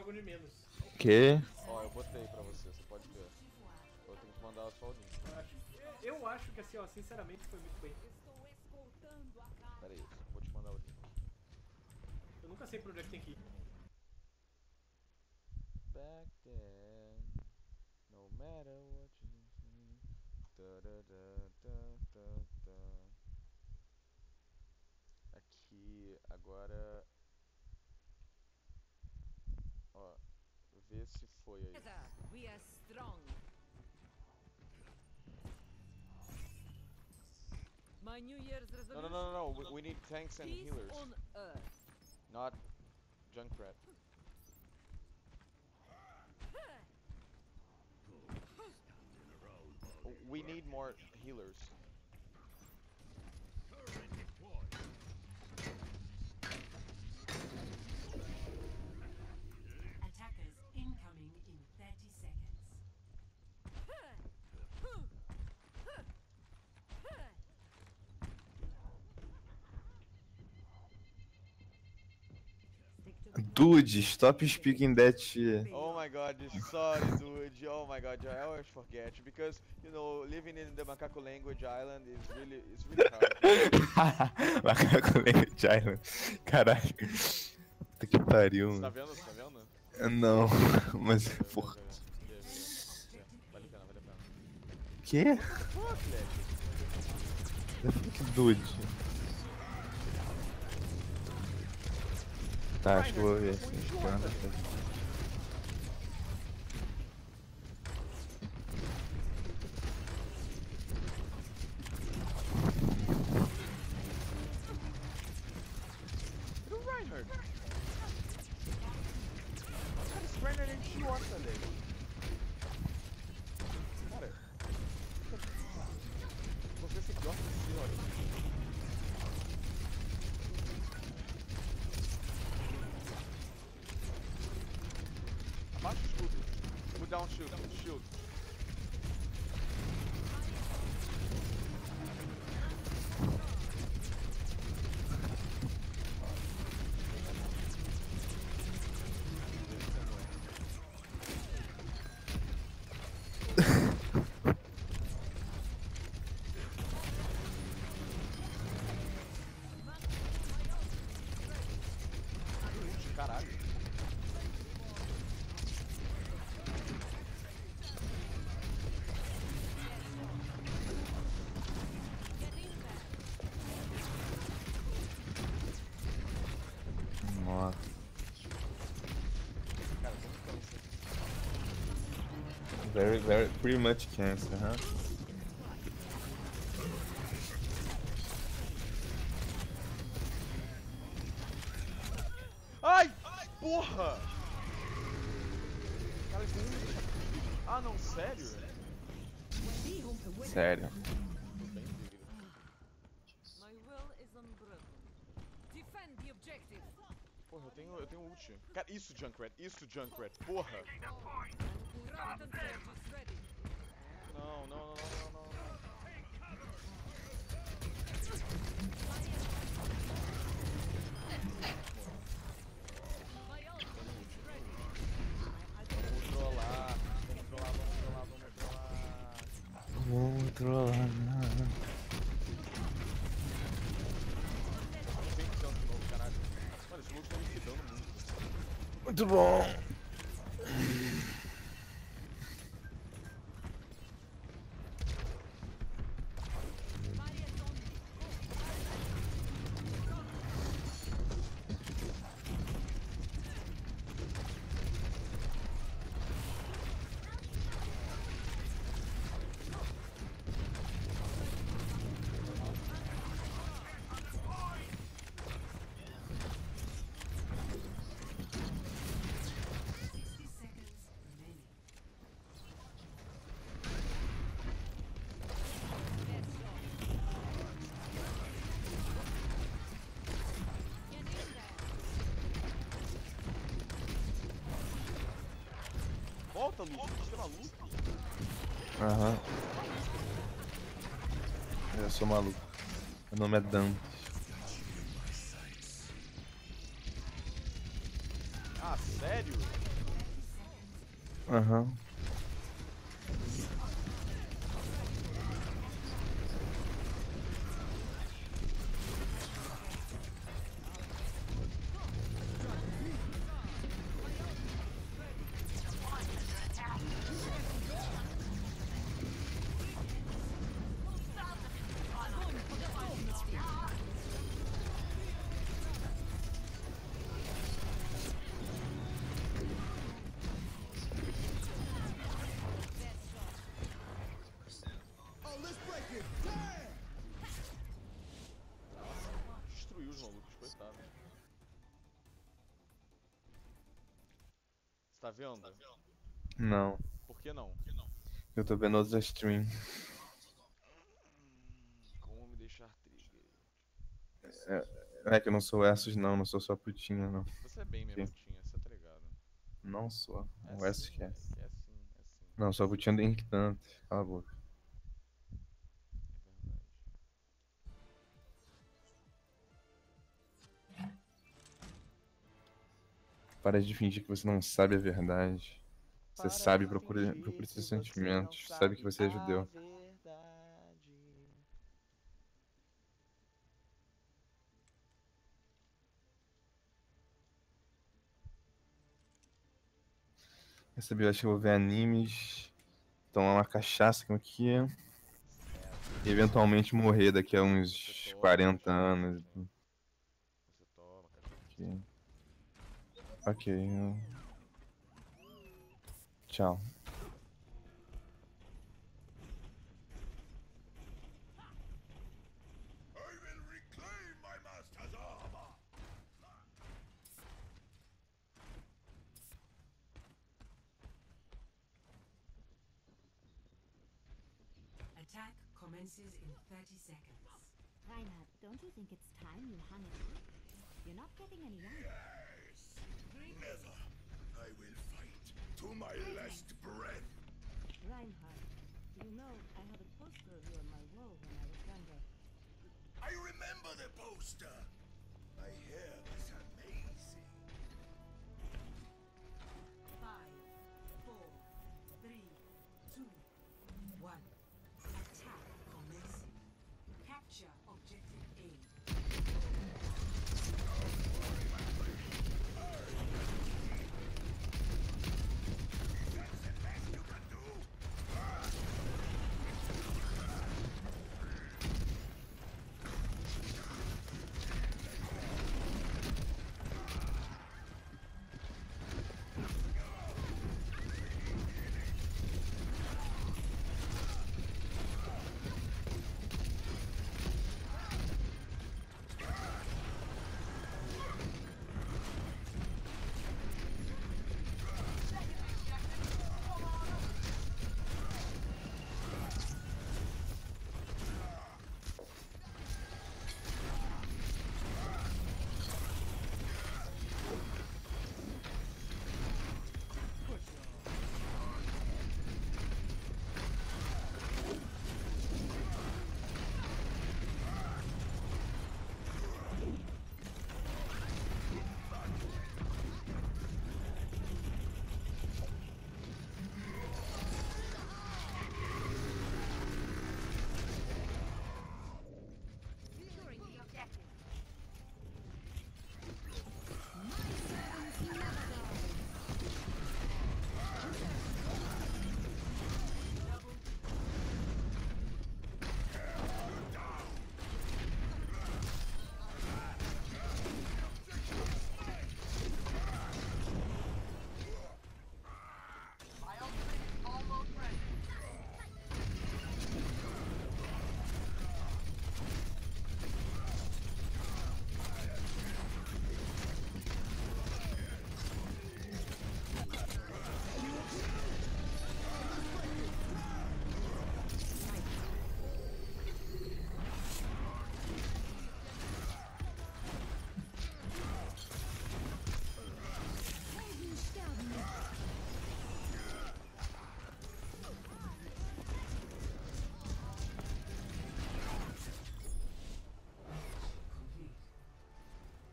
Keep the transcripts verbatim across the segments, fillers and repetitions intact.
dragão de menos. Que? Ó, eu botei pra você, você pode ver. Eu tenho que mandar só o link. Eu acho, eu acho que assim, ó, sinceramente foi muito bem. Pera aí, vou te mandar o link. Eu nunca sei pra onde é que tem que ir. Back then, no matter what you say. Da, da, da, da, da, da. Aqui, agora. Ó, vê se foi aí. We are strong. My New Year's No, resolution. no, no, no, no. We, we need tanks and Peace healers, on Earth. not Junkrat. We need more healers. Attackers incoming in thirty seconds. Dude, stop speaking that shit. Oh my god, sorry dude, oh my god, I always forget, because, you know, living in the Macaco language island is really, it's really hard. Macaco Language Island. Caralho. Puta que pariu, Você tá mano. vendo, você tá vendo? Não, mas, Vê, vê, porra. vê, vê, vê, vê. Vale a pena, vale a pena. Que? Fuck, Leque. Que dude. Tá, acho que eu vou ver assim. Do Reinhardt. Cara, esse Reinhardt é idiota, Leque. Cara. Você é idiota desse senhor. Abaixa o escudo. Put down shield. Shield. Caralho. Nossa. Cara, como que eu não sei? Very, very, pretty much cancer, huh? Ai! Porra! Cara, isso não... Ah, não, sério? Sério. My will is unbroken. Defend the objective. Porra, eu tenho, eu tenho ult. Cara, isso, Junkrat, isso, Junkrat, porra! Graviton Surge is ready. Não, não, não, não, não, não. My ultimate is ready. Vamos trollar, vamos trollar, vamos trollar, vamos trollar. Vou trollar. cem por cento de novo, caralho. Mano, esse loot tá me fidando muito. Muito bom. sixty seconds remaining. Get in there. Volta, Luke, você é maluco? Aham. Eu sou maluco. Meu nome é Dan. Ah, sério? Aham. Destruiu os malucos, coitado. Você tá vendo? Não. Por que não? Eu tô vendo outros stream. Como me deixar trigger? É, é que eu não sou Essos, não. Não sou só putinha, não. Você é bem minha Sim. putinha, você tá ligado? Não sou. É O Essos sim, que é. moleque, é sim, é sim. Não, sou putinha do Henrique Tanto. Cala a boca. É verdade. Para de fingir que você não sabe a verdade. Você Para sabe, de procure, fingir procure que seus você não sentimentos. Sabe que sabe você é a judeu. verdade. Recebi, eu acho que eu vou ver animes, tomar uma cachaça aqui e eventualmente morrer daqui a uns Você toma quarenta cachaça, anos. então. Você toma cachaça. Ok. Ok. eu- Tchau. Attack commences in thirty seconds. Reinhard, don't you think it's time you hung it up? You're not getting any younger. Never. I will fight to my last breath. Reinhard, you know I had a poster of you on my wall when I was younger. I remember the poster. My hair was amazing. Five, four, three, two, one. Attack commencing. Capture objective A.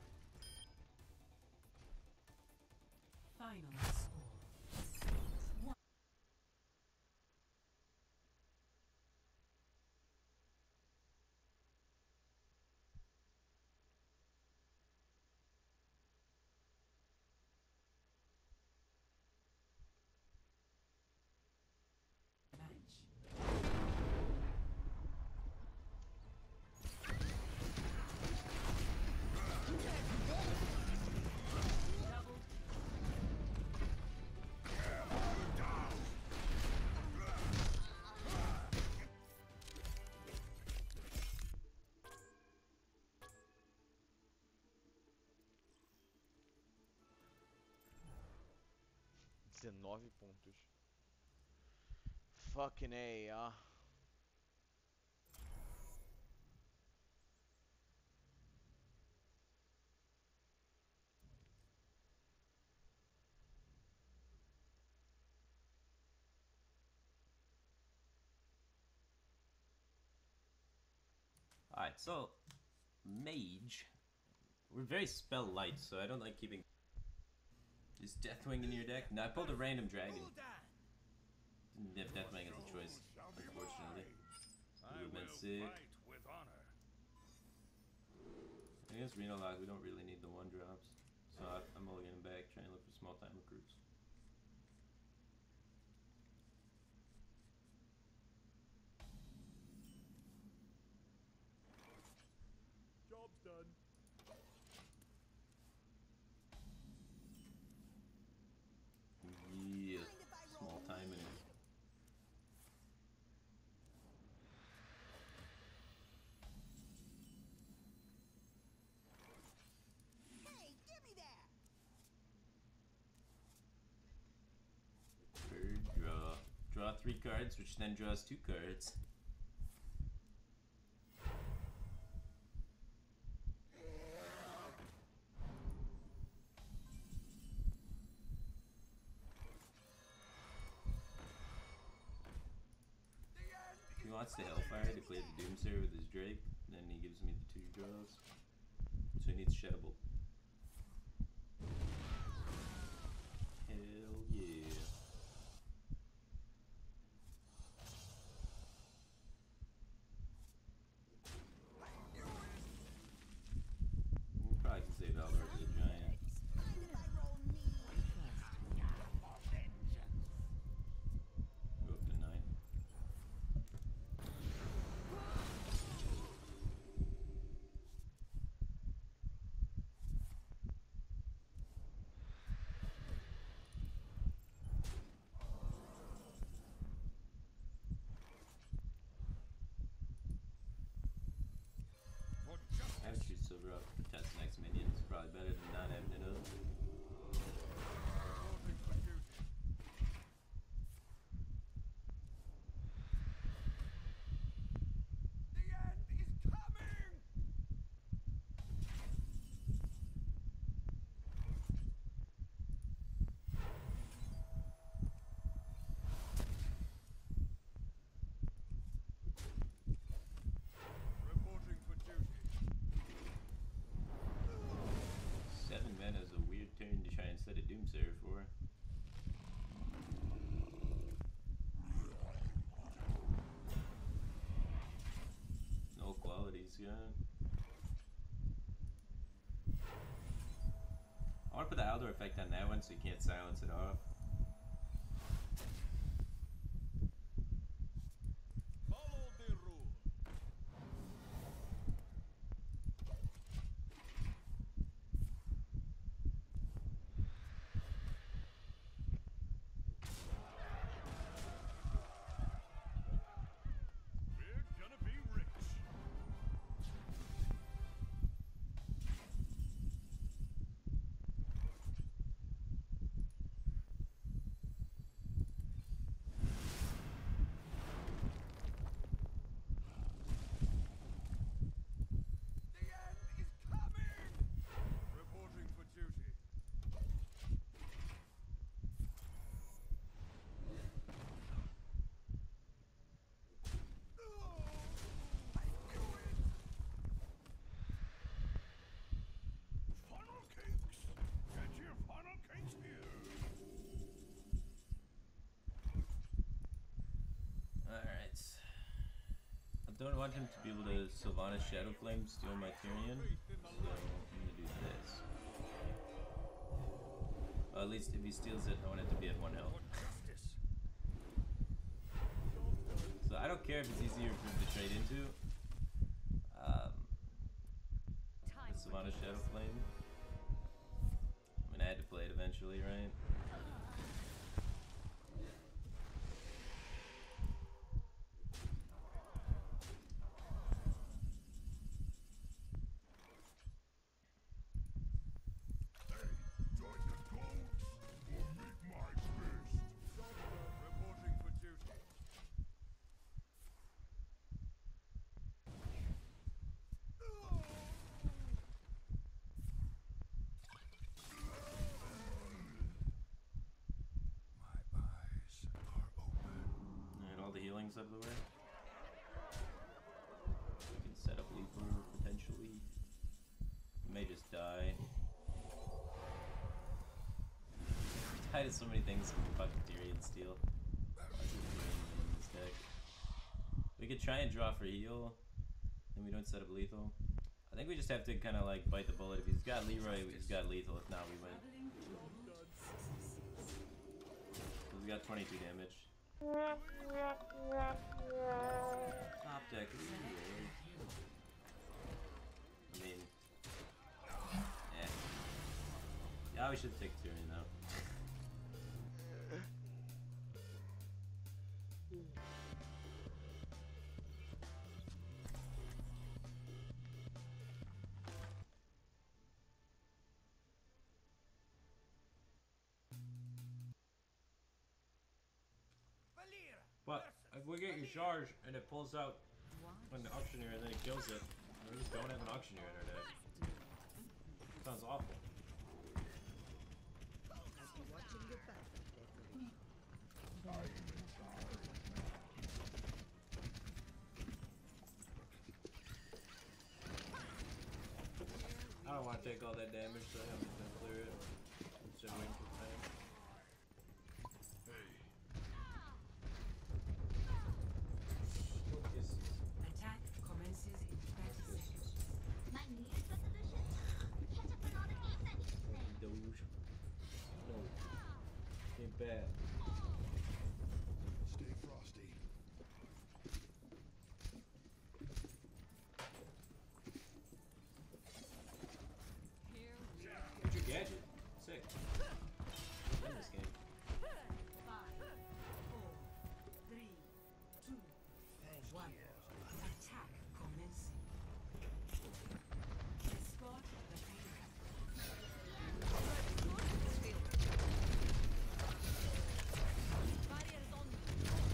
Final score. dezenove pontos. Fucking A, ó. Alright, so mage. We're very spell light, so I don't like keeping. Is Deathwing in your deck? No, I pulled a random dragon. Didn't have Deathwing as a choice, unfortunately. Would have been sick. with honor. Against Reno Lock, we don't really need the one drops, so I, I'm only getting back, trying to look for small time recruits. Job's done. Yeah, small time in it. Hey, give me that. Bird draw. Draw three cards, which then draws two cards. He wants the Hellfire to play the Doomsayer with his Drake, then he gives me the two draws. So he needs Shadowbolt. Hell yeah. We probably can save Aldor to the Giant. Mind if I roll me? Go up to nine. For I would choose Silver up for test next minion. It's probably better than not having it up. justice, for duty. The end is coming. Reporting for duty. Seven mana is a weird turn to try and set a Doomsayer for. No qualities, yeah. I want to put the Aldor effect on that one so you can't silence it off. Follow the rule. We're gonna be rich. The end is coming. Reporting for duty. Funnel cakes! Get your funnel cakes here! Alright. I don't want him to be able to Sylvanas Shadowflame steal my Tyrion, so I'm gonna do this. Well, at least if he steals it, I want it to be at one health. For justice! So I don't care if it's easier for him to trade into. Um, Time the Sylvanas Shadowflame. I mean, I had to play it eventually, right? Hey, join the goats or meet my spear! healings out of the way. We can set up lethal potentially. We may just die. Tied to so many things in fucking Tyrion Steel. In this deck. We could try and draw for heal, and we don't set up lethal. I think we just have to kind of like bite the bullet. If he's got Leroy, he's got lethal. If not, we win. We got twenty-two damage. Top deck. Ooh, I mean, yeah. Yeah, we should take Tyrion though. But if we get your charge and it pulls out an auctioneer and then it kills it, we just don't have an auctioneer in our deck. Sounds awful. I don't want to take all that damage, so I'm just gonna clear it. Instead of waiting for time. Attack commences in thirty seconds. Doge. No. Ain't bad. Stay frosty. What's your gadget? Sick. In this game. Five, four, three, two, one. Attack commencing. Escort the payload. Barriers on me.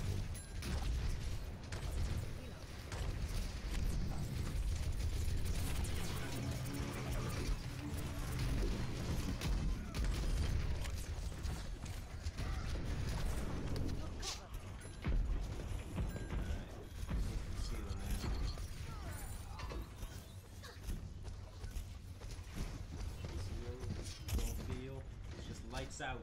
Don't feel. It's just lights out.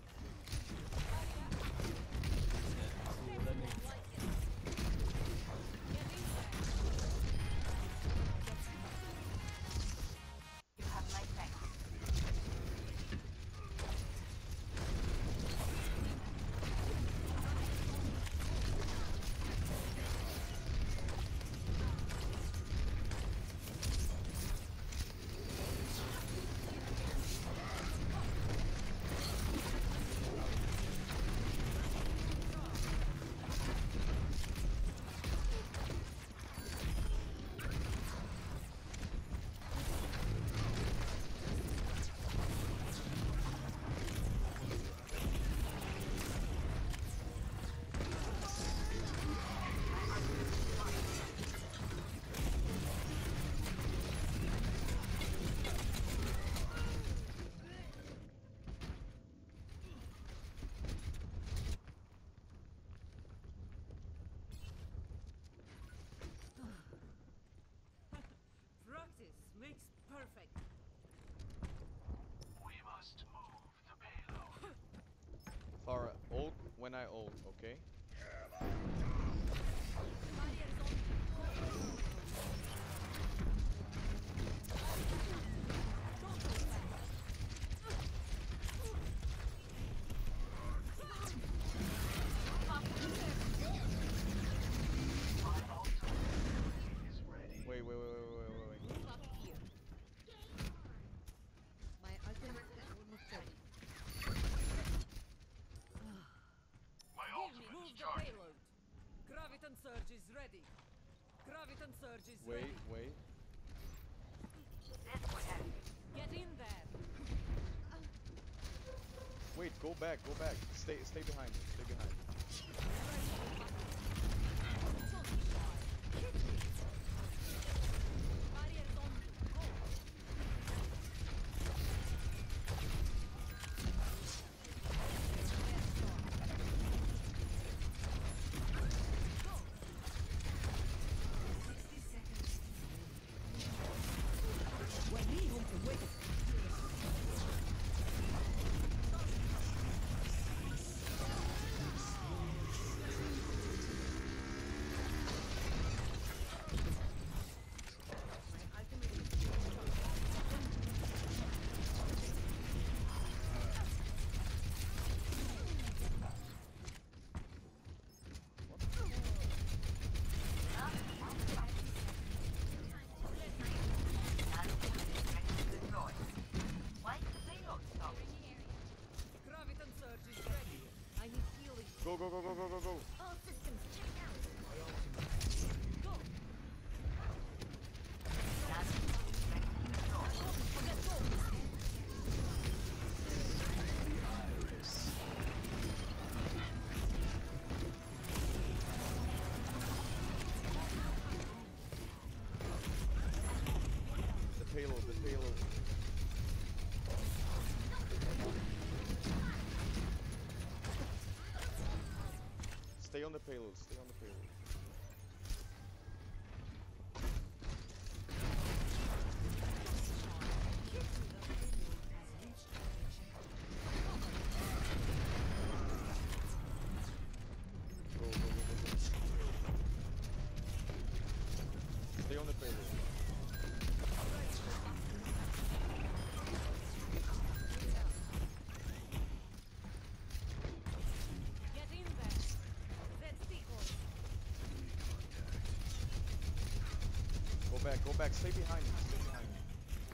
You have my thanks. Practice makes perfect. We must move the payload. Farah, ult when I ult, okay? Barriers on me. Wait, wait, wait, wait, wait, wait, wait. Up here. My ultimate is almost ready. My Give me, ultimate move is the charging. payload. Graviton surge is ready. Graviton surge is Wait, ready. wait. Get in there. Wait, go back, go back. Stay stay behind me. Stay behind me. Barriers on me. Go. go, go, go, go, go, go, go. All systems checked out. Go. The payload, the payload. Stay on the payload, stay on the payload. Go, go, go, go, go. Stay on the payload. Get in there. That's decoy. Go back, go back, stay behind me, stay behind me.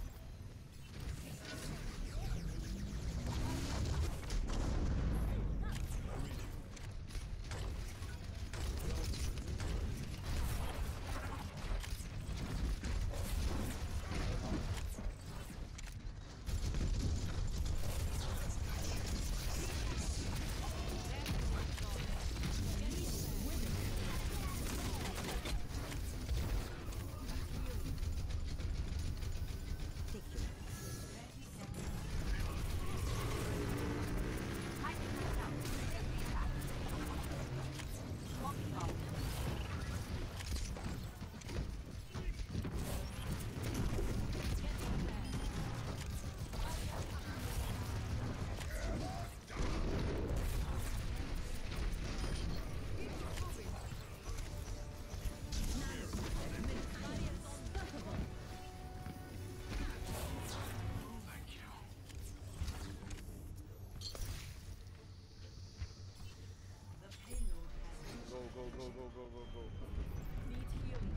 Go, go, go, go, go, go, go. Need healing.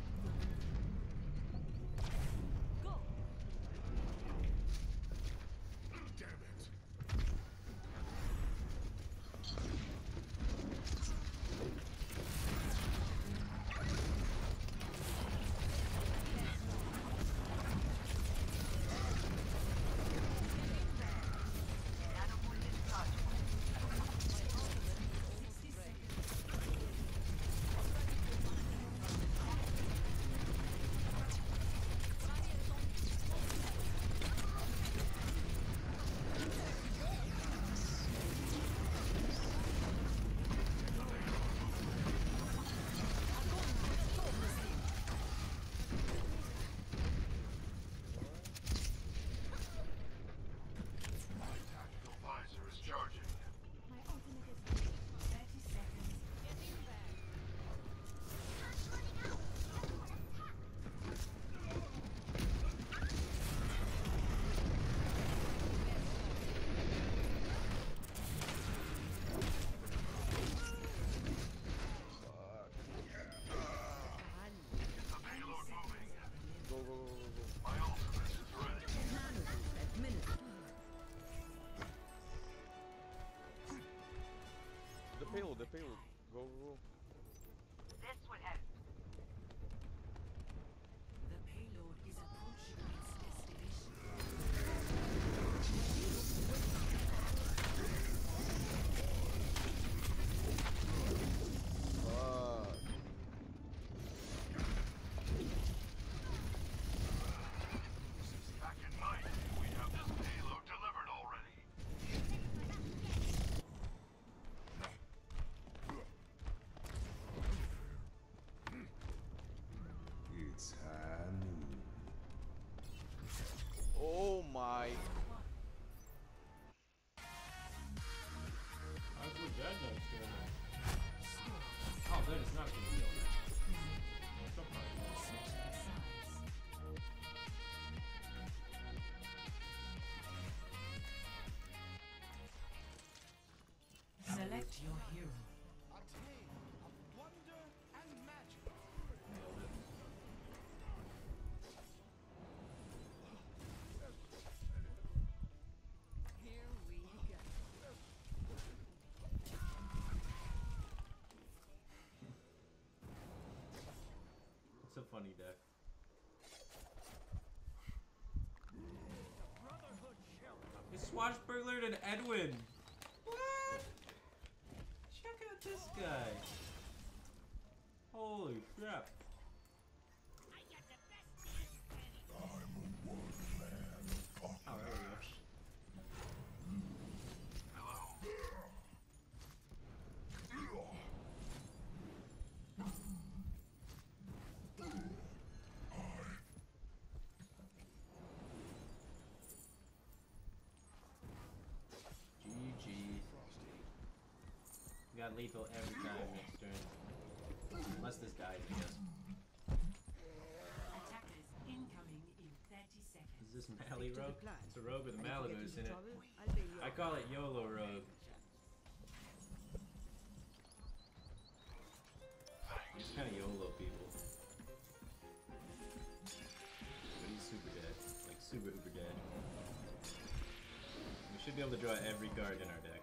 Go. Damn it. My tactical visor is charging. My ultimate is ready. thirty seconds. Get in there. Get the payload moving. Go, go, go, go, go. My ultimate is ready. The payload, the payload. Go, go, go. The payload is approaching its destination. Fuck. Back in night, we have this payload delivered already. It's high noon. Oh my. How's your dead notes going on? Oh, good, it's not gonna be over. She'll probably know. Select your hero. Here we go. funny deck. It's Swashbuckler and Edwin. What? Check out this guy. Holy crap. Oh, there we go. G G. We got lethal every time next turn. Unless this dies, I guess. Attackers incoming in thirty seconds. Is this Mally Rogue? It's a rogue with a Malibus in it. I'll pay you I call it YOLO Rogue. He's kind of YOLO people. But he's super dead. Like super uber dead. We should be able to draw every card in our deck.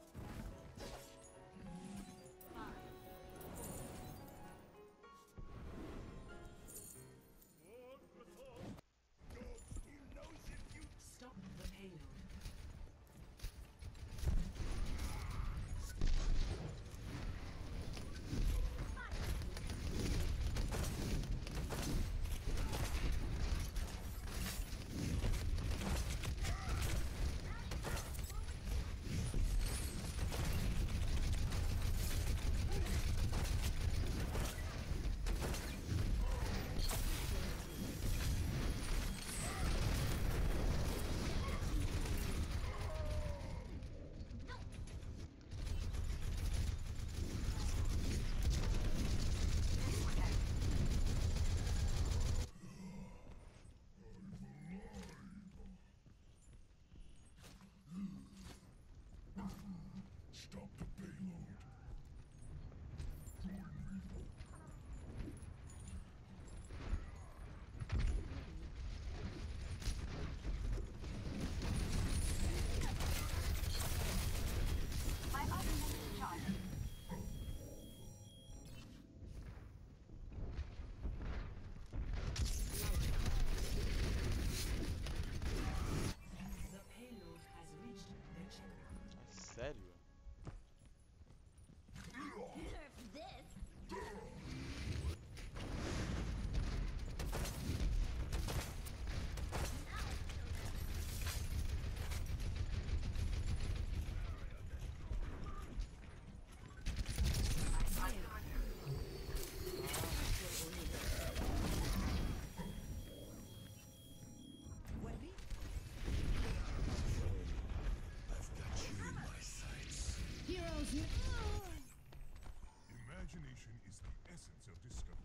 Stop the payload. Stop the payload. The payload has reached the checkpoint. Sério? I've got you in my sights. Imagination is the essence of discovery.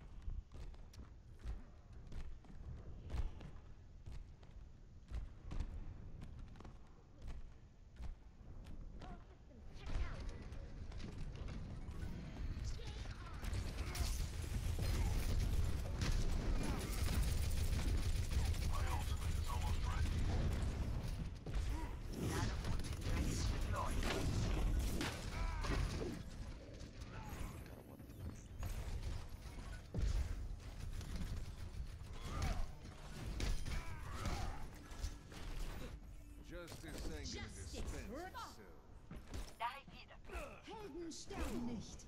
Justice ain't gonna dispense itself. Helden sterben nicht.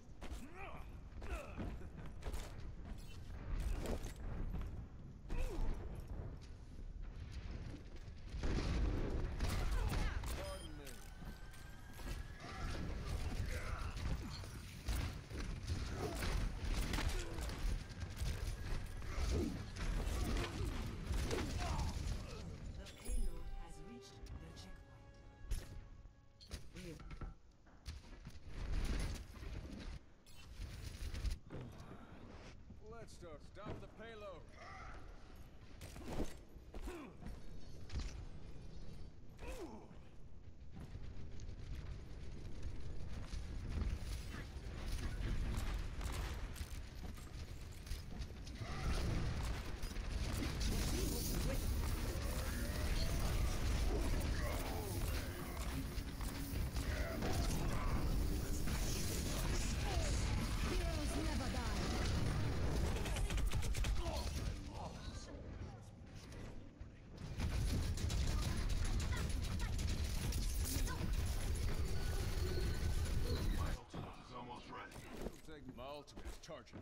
Pardon me. The payload has reached the checkpoint. Let's start. Stop the payload. Heroes never die. ultimate is charging.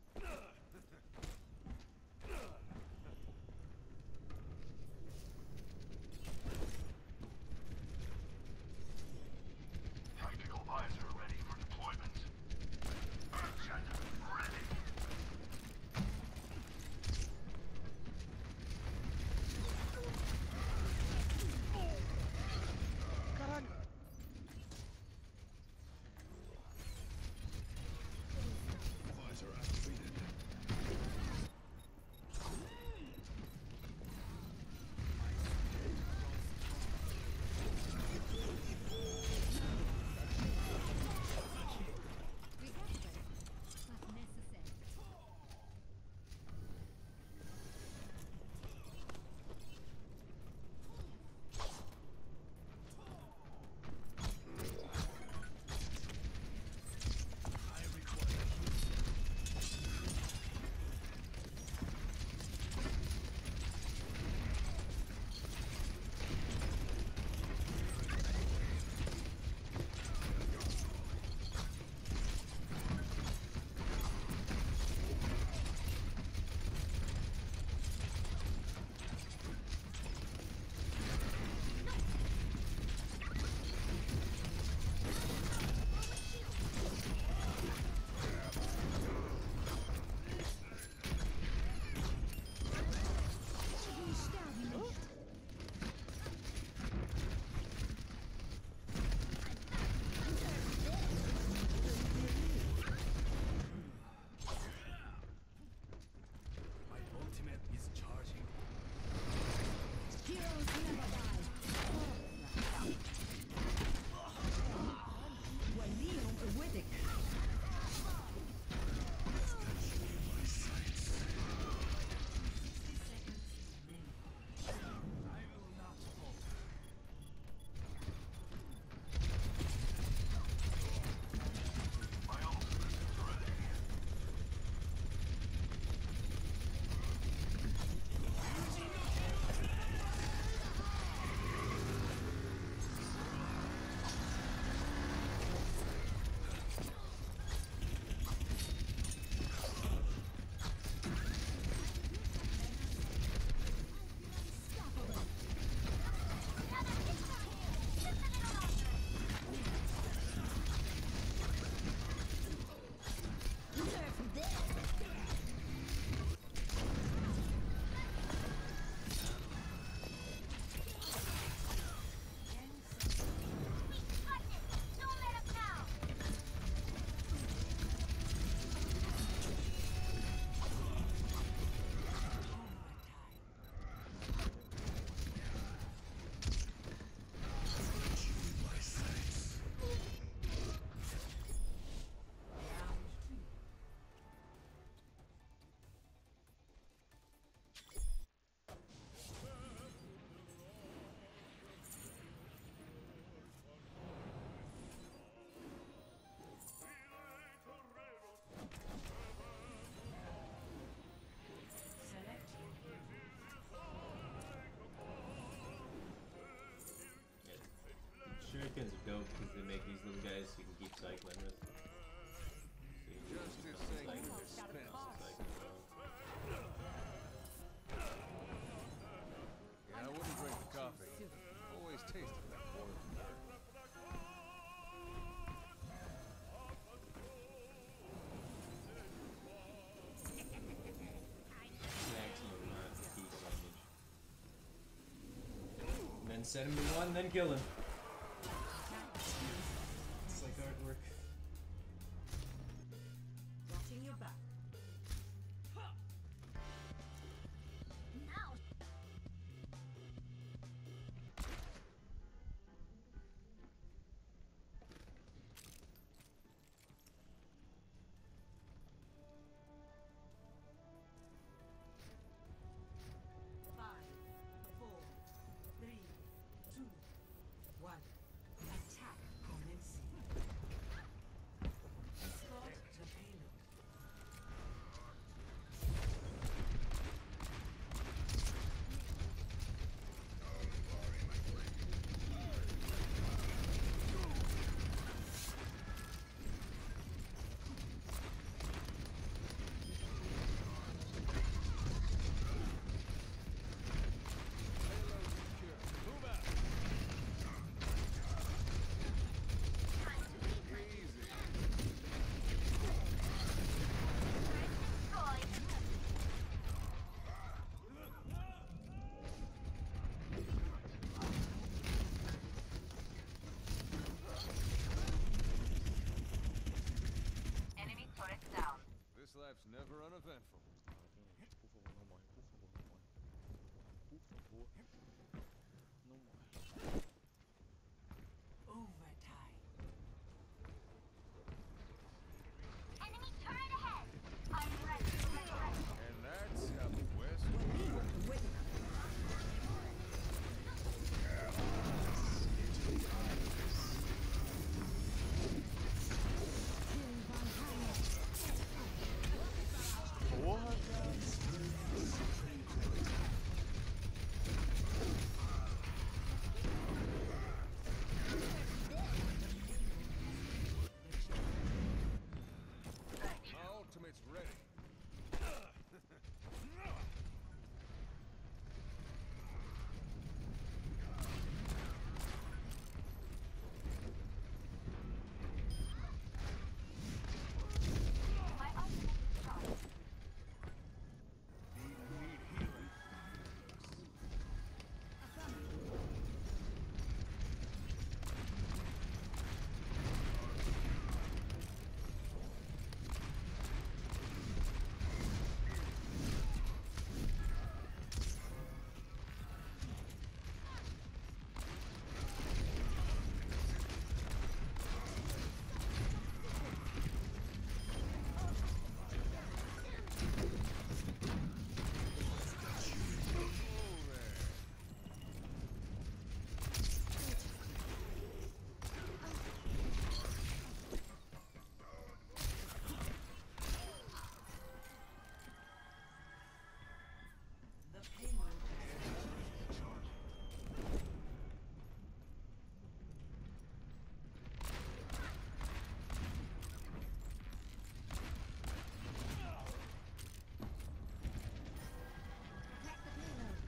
Tactical visor ready for deployment. Earthshatter ready. Visor activated. My ultimate is charging. I will not falter. My ultimate is ready. My sights. Select your hero. Shurikens are dope because they make these little guys you can keep cycling with. So you can Justice keep saying cycling, dispense. cycling around. Yeah, I wouldn't drink the coffee. Always tasted that boiled dirt. Maximum amount of key damage. And then set him to one, then kill him. It's like artwork. Watching your back. Five, four, three, two, life's never uneventful. Por favor, não morre. Por favor, não morre. Por favor. Não morre. Overtime. Enemy turret ahead. I'm ready. ready. And that's how the West. Porra, cara. My ultimate's ready. My ultimate is charged. Need, need healing. The payload. Protect the payload.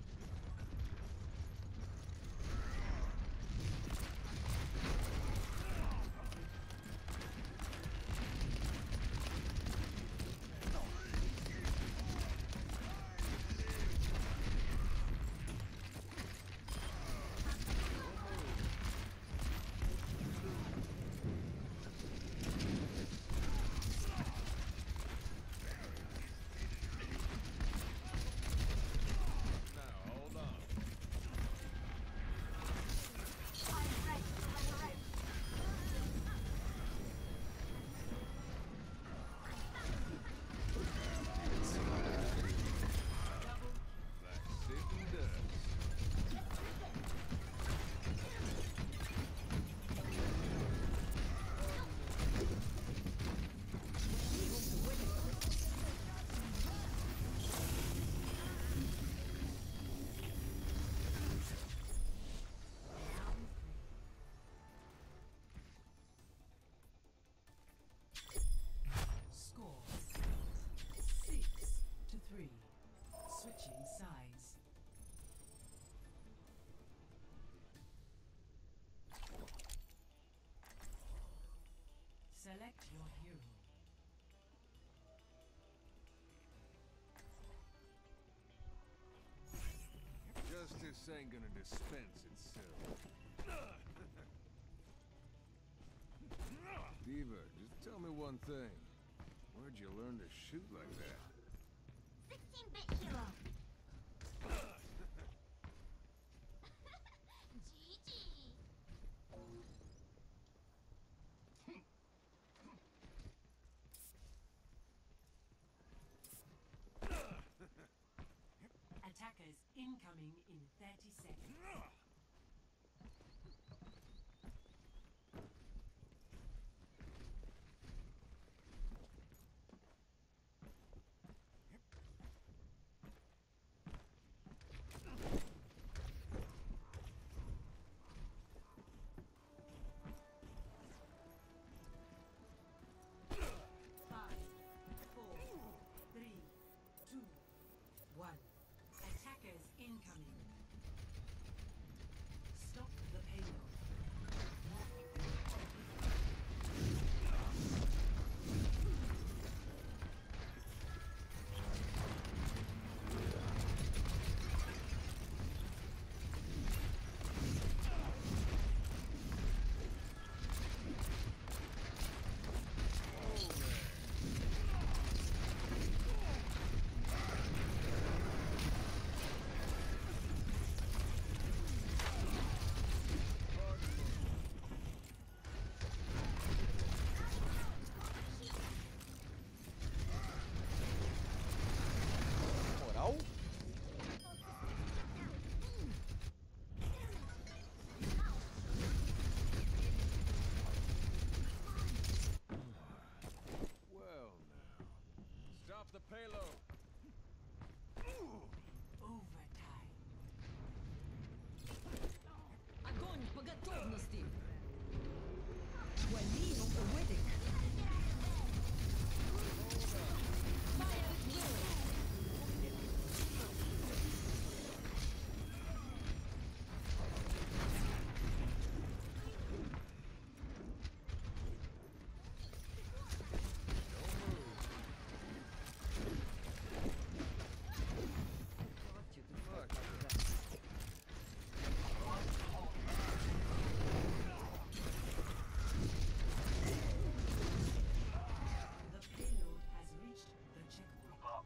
Now, hold on. I'm ready to resurrect. Like sitting ducks. Score six to three. Switching sides. Select your hero. Justice ain't gonna dispense itself. Diva, just tell me one thing. Where'd you learn to shoot like that? sixteen-bit hero. G G. Attackers incoming in thirty seconds. Five, four, three, two, one. Attackers incoming. payload. Overtime. Огонь по готовности! Швали awaiting! Fire at will! The payload has reached the checkpoint.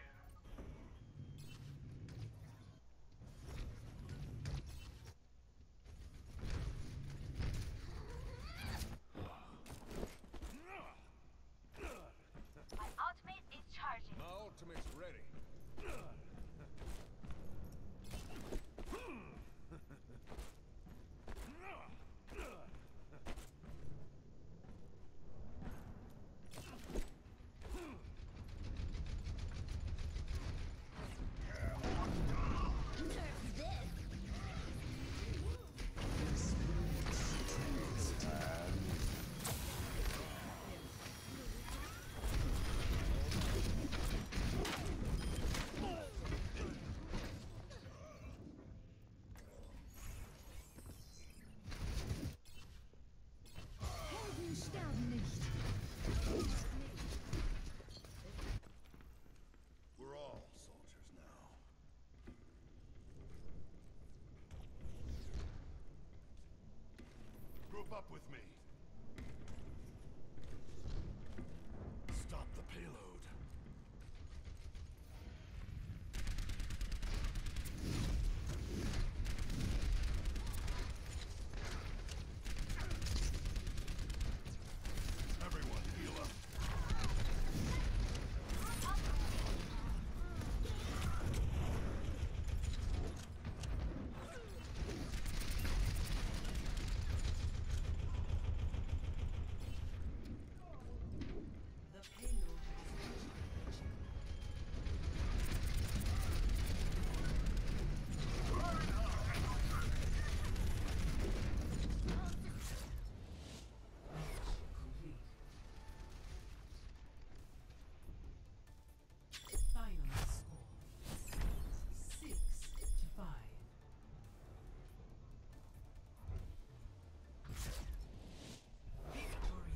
My ultimate is charging. My ultimate's ready. Helden sterben nicht! We're all soldiers now. Group up with me. Stop the payload. Everyone, heal up. The payload has reached the checkpoint. Complete. Final score. Six to five. Victory.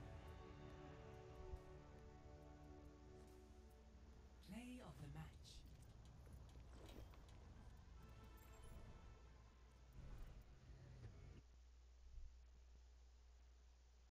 Play of the match.